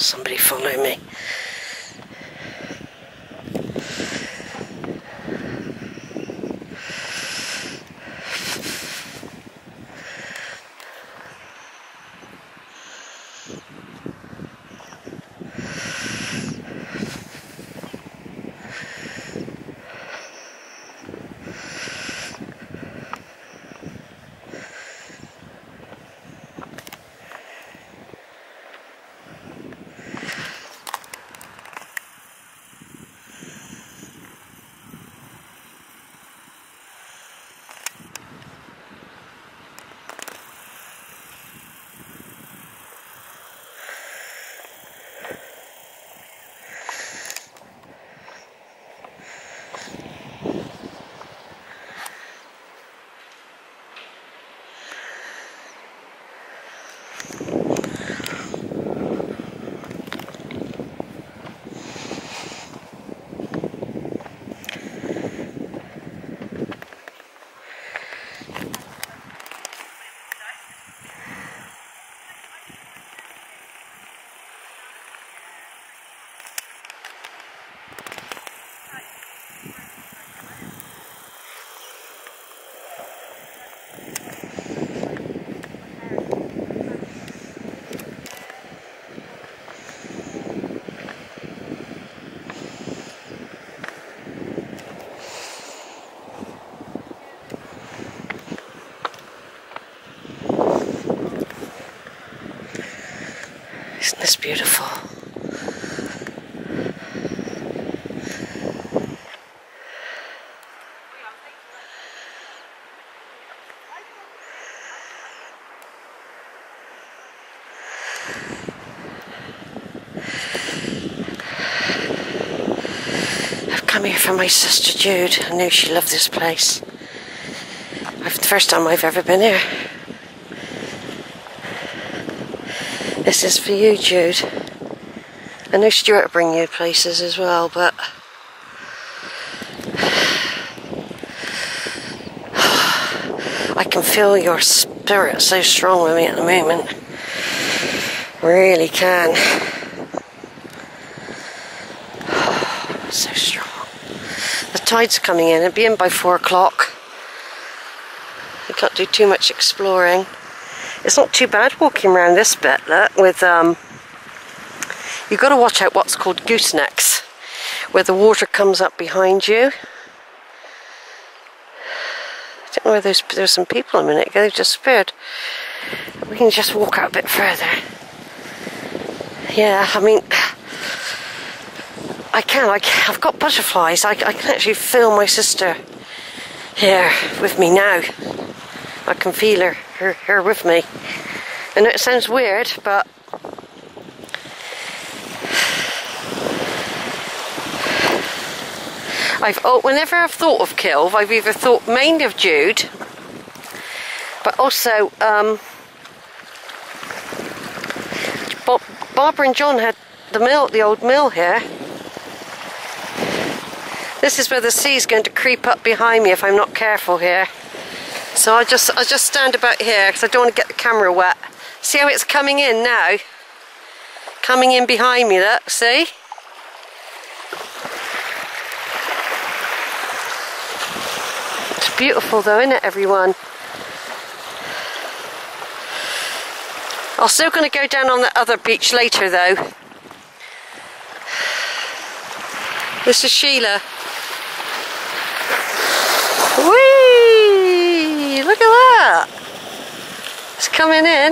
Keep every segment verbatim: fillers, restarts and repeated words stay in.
somebody follow me. Isn't this beautiful? I've come here for my sister Jude. I knew she loved this place. It's the first time I've ever been here. This is for you, Jude. I know Stuart will bring you places as well, but I can feel your spirit so strong with me at the moment. Really can. So strong. The tide's coming in. It'll be in by four o'clock. You can't do too much exploring. It's not too bad walking around this bit, look, with, um, you've got to watch out what's called goosenecks, where the water comes up behind you. I don't know where there's, there's some people a minute ago, they've just appeared. We can just walk out a bit further. Yeah, I mean, I can, I can I've got butterflies, I, I can actually feel my sister here with me now. I can feel her, her, her with me. I know it sounds weird, but I've oh, whenever I've thought of Kilve, I've either thought mainly of Jude, but also um, Bob, Barbara and John had the mill, the old mill here. This is where the sea's going to creep up behind me if I'm not careful here. So I just I just stand about here because I don't want to get the camera wet. See how it's coming in now? Coming in behind me, look, see? It's beautiful though, isn't it, everyone? I'm still going to go down on the other beach later though. This is Sheila. Whee! Look at that! It's coming in.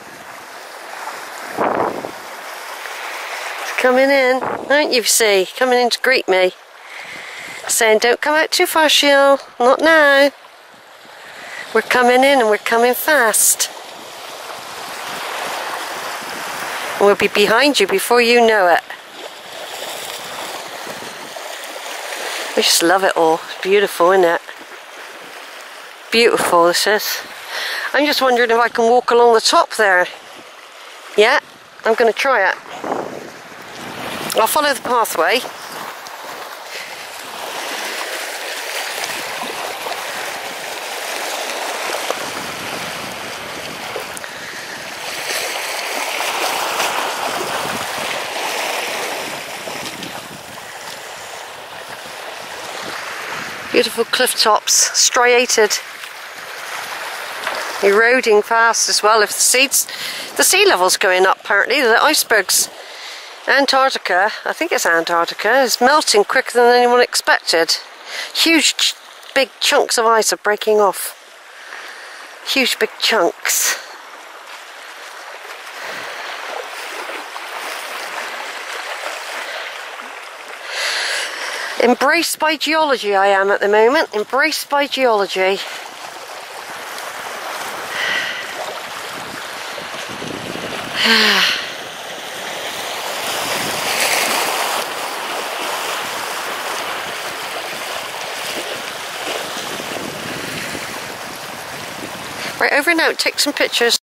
It's coming in, don't you see? Coming in to greet me. Saying, don't come out too far, Sheila. Not now. We're coming in and we're coming fast. And we'll be behind you before you know it. I just love it all. It's beautiful, isn't it? Beautiful, this is. I'm just wondering if I can walk along the top there. Yeah, I'm going to try it. I'll follow the pathway. Beautiful cliff tops, striated. Eroding fast as well. If the seas, the sea level's going up apparently, the icebergs. Antarctica, I think it's Antarctica, is melting quicker than anyone expected. Huge, ch big chunks of ice are breaking off. Huge big chunks. Embraced by geology I am at the moment, embraced by geology. Right, over now, take some pictures.